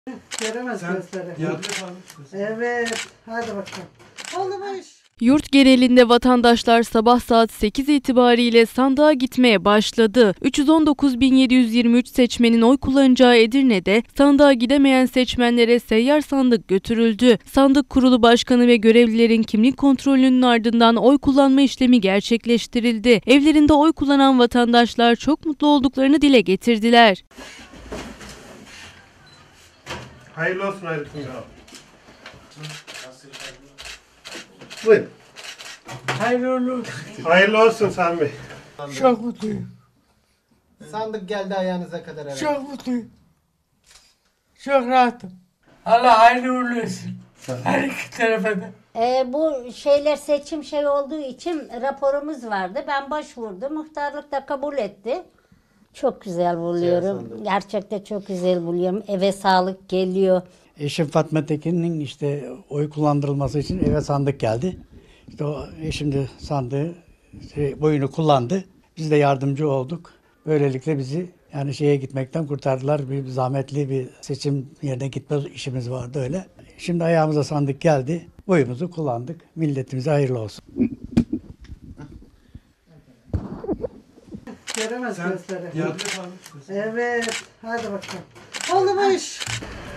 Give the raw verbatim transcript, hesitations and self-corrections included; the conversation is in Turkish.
Göremez gözleri. Evet, hadi bakalım. Oldu bu iş. Yurt genelinde vatandaşlar sabah saat sekiz itibariyle sandığa gitmeye başladı. üç yüz on dokuz bin yedi yüz yirmi üç seçmenin oy kullanacağı Edirne'de sandığa gidemeyen seçmenlere seyyar sandık götürüldü. Sandık Kurulu Başkanı ve görevlilerin kimlik kontrolünün ardından oy kullanma işlemi gerçekleştirildi. Evlerinde oy kullanan vatandaşlar çok mutlu olduklarını dile getirdiler. Hayırlı olsun hayırlı olsun. Buyurun. Hayırlı olsun. Hayırlı olsun Sami Bey. Çok mutluyum. Sandık geldi ayağınıza kadar herhalde. Çok mutluyum. Çok rahatım. Allah hayırlı uğurlu olsun. Her iki tarafa da. Ee, bu şeyler seçim şey olduğu için raporumuz vardı. Ben başvurdum. Muhtarlık da kabul etti. Çok güzel buluyorum. Gerçekten çok güzel buluyorum. Eve sağlık geliyor. Eşim Fatma Tekin'in işte oy kullandırılması için eve sandık geldi. İşte o eşim de sandığı şey, boyunu kullandı. Biz de yardımcı olduk. Böylelikle bizi yani şeye gitmekten kurtardılar. Bir zahmetli bir seçim yerine gitme işimiz vardı öyle. Şimdi ayağımıza sandık geldi. Boyumuzu kullandık. Milletimize hayırlı olsun. Göremez gözleri. Evet, hadi bakalım. Oldu bu iş.